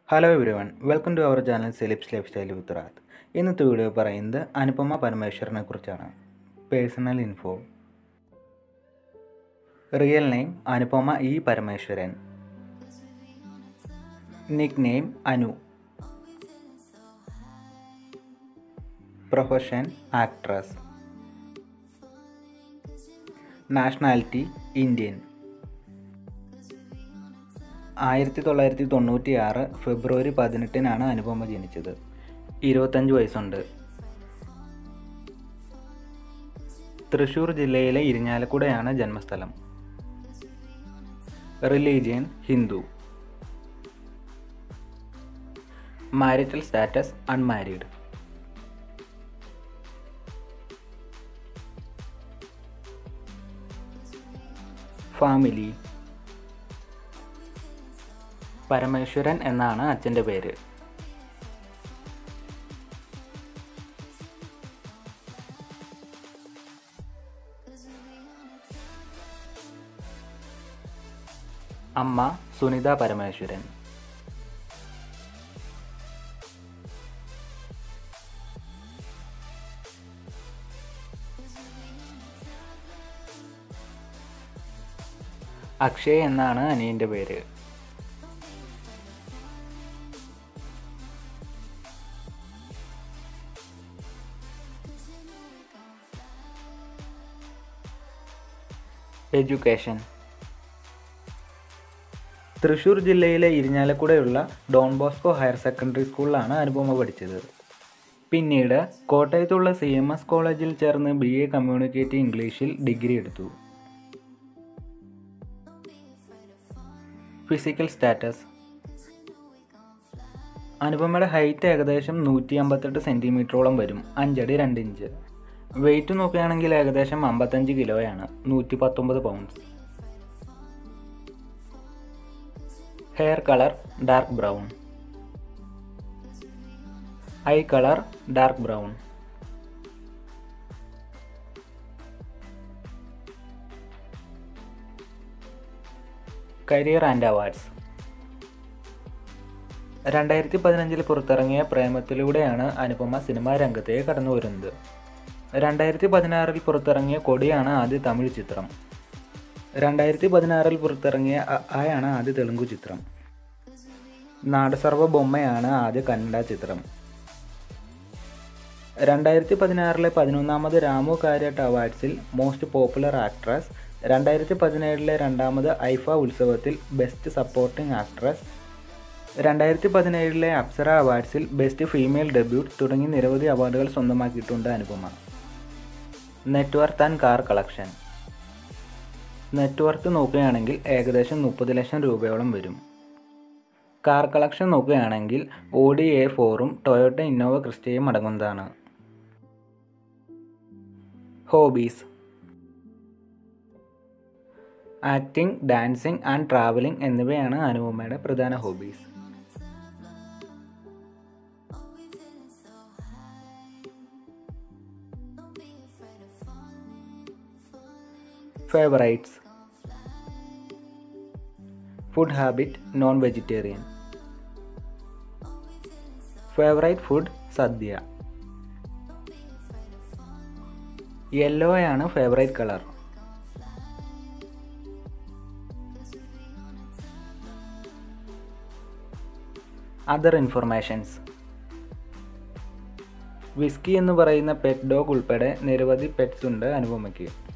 Hello everyone, welcome to our channel Celebs Lifestyle with Rath. ഇന്നത്തെ video പറയുന്നത് അനുപമ പരമേശ്വരനെ കുറിച്ചാണ്. Personal info. Real name Anupama E Parameswaran. Nick name Anu. Profession actress. Nationality Indian. 1996 February 18 Anupama ജനിച്ചത്. 25 വയസ്സുണ്ട്. തൃശ്ശൂർ ജില്ലയിലെ ഇരിഞ്ഞാലക്കുടയാണ് ജന്മസ്ഥലം. Religion Hindu. Marital status unmarried. Family. Parameswaran എന്നാണ് അച്ഛൻ്റെ പേര്. അമ്മ സുനിത പരമേശ്വരൻ. അക്ഷയ് എന്നാണ് അനിയൻ്റെ പേര്. എഡ്യൂക്കേഷൻ. തൃശ്ശൂർ ജില്ലയിലെ ഇരിഞ്ഞാലക്കുടയുള്ള ഡോൺ ബോസ്കോ ഹയർ സെക്കൻഡറി സ്കൂളിലാണ് അനുപമ പഠിച്ചത്. പിന്നീട് കോട്ടയത്തുള്ള CMS കോളേജിൽ ചേർന്ന് BA കമ്മ്യൂണിക്കേറ്റീവ് ഇംഗ്ലീഷിൽ ഡിഗ്രി എടുത്തു. Physical status. അനുപമയുടെ ഹൈറ്റ് ഏകദേശം 158 സെൻറ്റിമീറ്ററോളം വരും, 5 അടി 2 ഇഞ്ച്. വെയ്റ്റ് നോക്കുകയാണെങ്കിൽ ഏകദേശം 55 കിലോയാണ്, 119 pounds. Hair colour dark brown. Eye colour dark brown. Career and awards. 2015 പുറത്തിറങ്ങിയ പ്രേമത്തിലൂടെയാണ് അനുപമ സിനിമാ രംഗത്തേക്ക് കടന്നു വരുന്നത്. 2016 പുറത്തിറങ്ങിയ കൊടിയാണ് ആദ്യ തമിഴ് ചിത്രം. 2016 പുറത്തിറങ്ങിയ ആണ് ആദ്യ തെലുങ്കു ചിത്രം. നാടസർവ ബൊമ്മയാണ് ആദ്യ കന്നഡ ചിത്രം. 2016 11ാമത് രാമു കാര്യട്ട് അവാർഡ്സിൽ മോസ്റ്റ് പോപ്പുലർ ആക്ട്രസ്, 2017 2ാമത് ഐഫ ഉത്സവത്തിൽ ബെസ്റ്റ് സപ്പോർട്ടിംഗ് ആക്ട്രസ്, 2017 അപ്സര അവാർഡ്സിൽ ബെസ്റ്റ് ഫീമെയിൽ ഡെബ്യൂട്ട് തുടങ്ങി നിരവധി അവാർഡുകൾ സ്വന്തമാക്കിയിട്ടുണ്ട് Anupama. Net worth and car collection. Net worth നോക്കുകയാണെങ്കിൽ ഏകദേശം 30 ലക്ഷം രൂപയോളം വരും. കാർ കളക്ഷൻ നോക്കുകയാണെങ്കിൽ Audi A4ഉം ടൊയോട്ട ഇന്നോവ ക്രിസ്റ്റയും അടങ്ങുന്നതാണ്. Hobbies. Acting, dancing and travelling എന്നിവയാണ് അനുപമയുടെ പ്രധാന hobbies. Favourites. Food habit non vegetarian. Favourite food sadya. യെല്ലോയാണ് favourite colour. Other informations. Whisky എന്ന് പറയുന്ന പെറ്റ് ഡോഗ് ഉൾപ്പെടെ നിരവധി പെറ്റ്സ് ഉണ്ട് അനുപമയ്ക്ക്.